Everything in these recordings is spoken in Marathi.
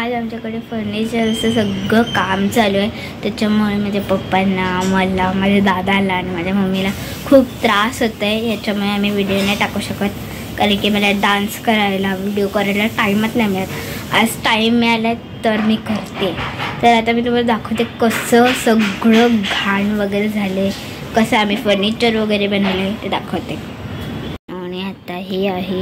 आज आमच्याकडे फर्निचरचं सगळं काम चालू आहे. त्याच्यामुळे माझ्या पप्पांना, मला, माझ्या दादाला आणि माझ्या मम्मीला खूप त्रास होत आहे. याच्यामुळे आम्ही व्हिडिओ नाही टाकू शकत, कारण की मला डान्स करायला, व्हिडिओ करायला टाईमच नाही मिळत. आज टाईम मिळाला तर मी करते. तर आता मी तुम्हाला दाखवते कसं सगळं घाण वगैरे झाले, कसं आम्ही फर्निचर वगैरे बनवले ते दाखवते. आणि आता ही आहे,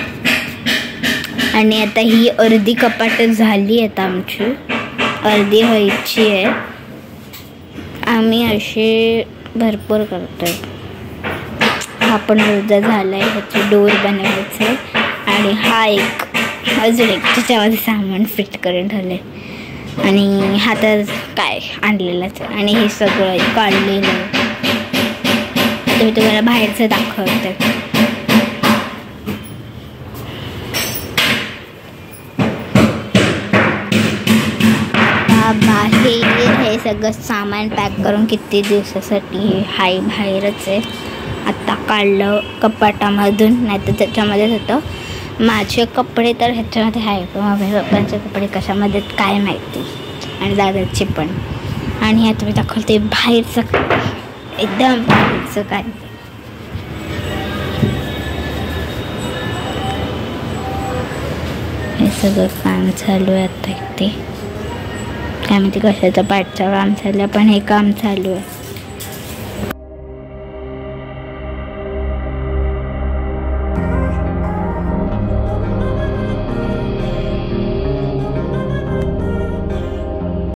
आणि आता ही अर्धी कपाट झाली आहेत आमची, अर्धी व्हायची आहे. आम्ही असे भरपूर करतोय. हा पण अर्धा झाला आहे, ह्याचे डोर बनवायचं आहे. आणि हा एक अजून एक त्याच्यामध्ये सामान फिट करून ठेवलं आहे. आणि हा तर काय आणलेलाच. आणि हे सगळं काढलेलं आहे. मी तुम्हाला बाहेरचं दाखवते. बाहेर हे सगळं सामान पॅक करून किती दिवसासाठी हाय बाहेरच आहे. आत्ता काढलं कपाटामधून, नाही तर त्याच्यामध्येच होतं. माझे कपडे तर ह्याच्यामध्ये आहे, पण माझ्या पप्पांचे कपडे कशामध्ये काय माहिती, आणि दादाचे पण. आणि आता मी दाखवते बाहेरचं, एकदम बाहेरचं काय. हे सगळं काम चालू आहे आता. इथे काय माहिती कशाचं पाठचं काम चाललं, पण हे काम चालू आहे.